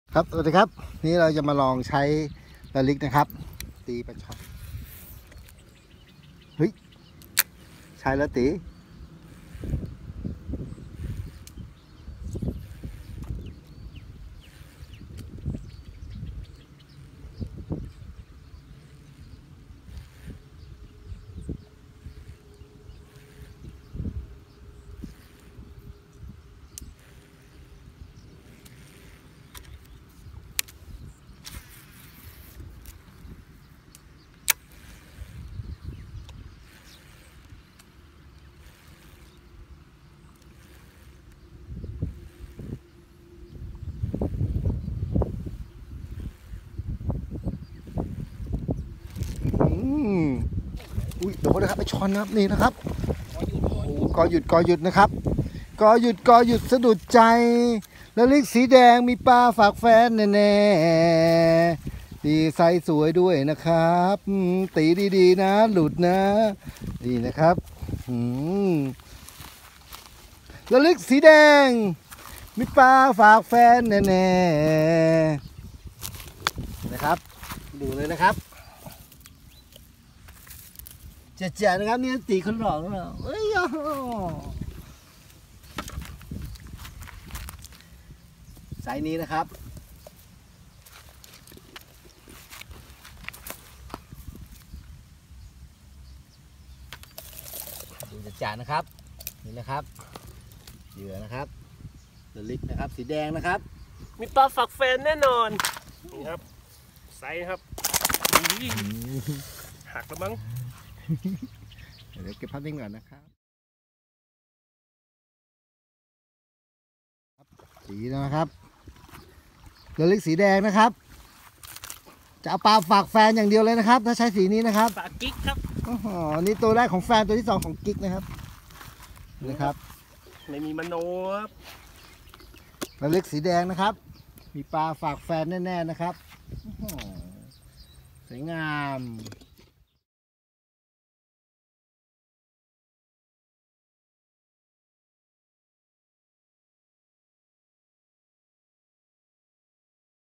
ครับสวัสดีครับนี่เราจะมาลองใช้ระลิกนะครับตีปลาช่อนเฮ้ยใช้แล้วตีอุ้ยโดนนะครับไอช้อนนะครับนี่นะครับกอหยุดนะครับกอหยุดสะดุดใจระลิกสีแดงมีปลาฝากแฟนแน่ๆดีไซส์สวยด้วยนะครับตีดีๆนะหลุดนะดีนะครับระลิกสีแดงมีปลาฝากแฟนแน่ๆนะครับดูเลยนะครับเจ๋ๆนะครับนี่ตีคนหล่อหรือเปล่าเอ้ยสายนี้นะครับดูจ๋าๆนะครับนี่นะครับเหยื่อนะครับระลิกนะครับสีแดงนะครับมีปลาฝักแฟนแน่นอนนี่ครับไซส์ครับหักแล้วมั้งเดี๋ยวเก็บภาพนิ่งก่อนนะครับสีนะครับระลิกสีแดงนะครับจะเอาปลาฝากแฟนอย่างเดียวเลยนะครับถ้าใช้สีนี้นะครับปลากิ๊กครับอ๋อนี่ตัวแรกของแฟนตัวที่สองของกิ๊กนะครับนะครับไม่มีมโนครับระลิกสีแดงนะครับมีปลาฝากแฟนแน่ๆนะครับสวยงาม